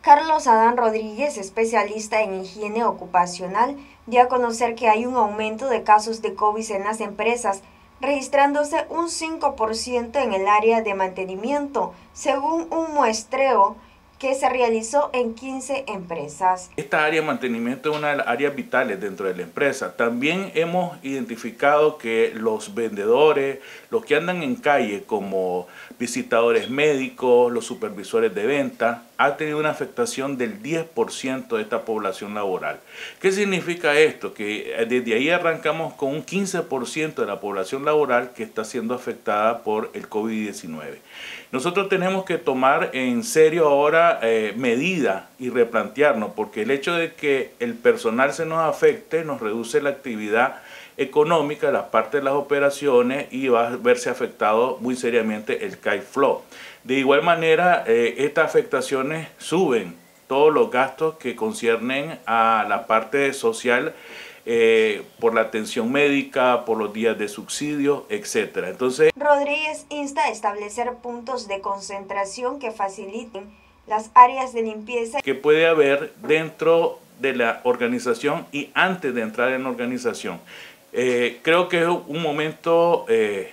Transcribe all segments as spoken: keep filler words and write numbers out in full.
Carlos Adán Rodríguez, especialista en higiene ocupacional, dio a conocer que hay un aumento de casos de COVID en las empresas, registrándose un cinco por ciento en el área de mantenimiento, según un muestreo que se realizó en quince empresas. Esta área de mantenimiento es una de las áreas vitales dentro de la empresa. También hemos identificado que los vendedores, los que andan en calle como visitadores médicos, los supervisores de venta, ha tenido una afectación del diez por ciento de esta población laboral. ¿Qué significa esto? Que desde ahí arrancamos con un quince por ciento de la población laboral que está siendo afectada por el COVID diecinueve. Nosotros tenemos que tomar en serio ahora eh, medidas y replantearnos, porque el hecho de que el personal se nos afecte nos reduce la actividad económica, las partes de las operaciones, y va a verse afectado muy seriamente el cash flow. De igual manera, eh, estas afectaciones suben todos los gastos que conciernen a la parte social, eh, por la atención médica, por los días de subsidio, etcétera. Entonces, Rodríguez insta a establecer puntos de concentración que faciliten las áreas de limpieza que puede haber dentro de la organización y antes de entrar en la organización. Eh, creo que es un momento eh,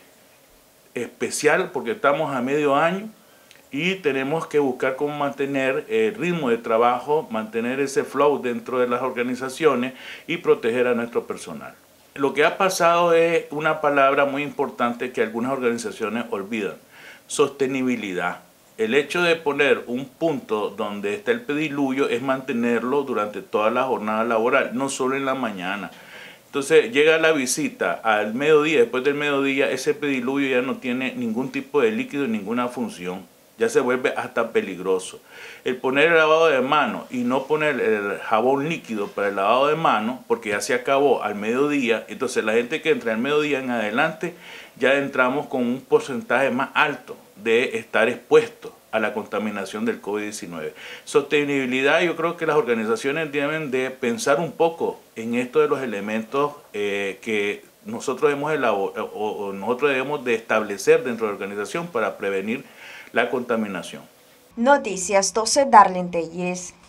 especial porque estamos a medio año y tenemos que buscar cómo mantener el ritmo de trabajo, mantener ese flow dentro de las organizaciones y proteger a nuestro personal. Lo que ha pasado es una palabra muy importante que algunas organizaciones olvidan: sostenibilidad. El hecho de poner un punto donde está el pediluvio es mantenerlo durante toda la jornada laboral, no solo en la mañana. Entonces llega la visita al mediodía, después del mediodía ese pediluvio ya no tiene ningún tipo de líquido, ninguna función. Ya se vuelve hasta peligroso. El poner el lavado de manos y no poner el jabón líquido para el lavado de manos, porque ya se acabó al mediodía, entonces la gente que entra al mediodía en adelante, ya entramos con un porcentaje más alto de estar expuesto a la contaminación del COVID diecinueve. Sostenibilidad, yo creo que las organizaciones deben de pensar un poco en esto de los elementos eh, que nosotros, hemos elaborado, o, o nosotros debemos de establecer dentro de la organización para prevenir la contaminación. Noticias doce, Darlene Telles.